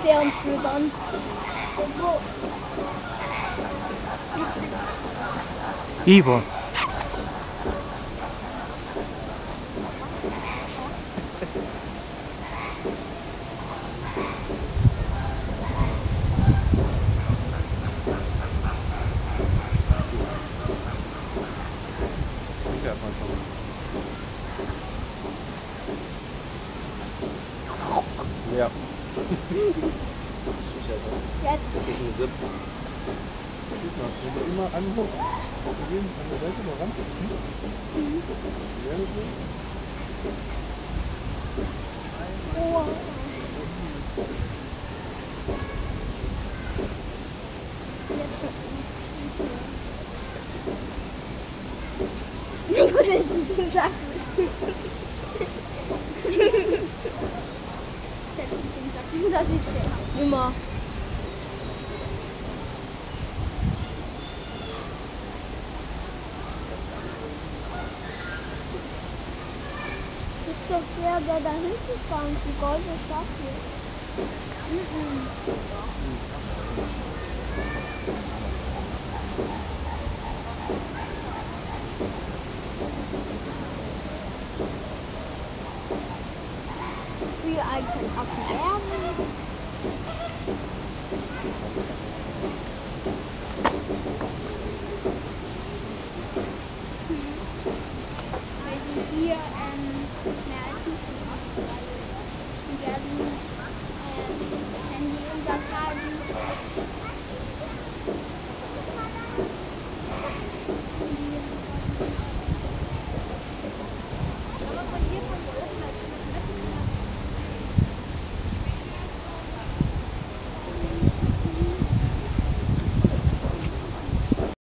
der uns füttern. Ivo. Ja. Jetzt. Das ist ein Sip. Wenn du immer anguckst, an der Seite mal ran. Oh. Jetzt hat ich würde jetzt nicht sagen. Das ist der. Immer. Das ist doch der da hinten fahren, die goldene Statue. Wie ein Affenärmel. Weil die hier mehr als nicht die werden, wenn die irgendwas haben, aber von hier von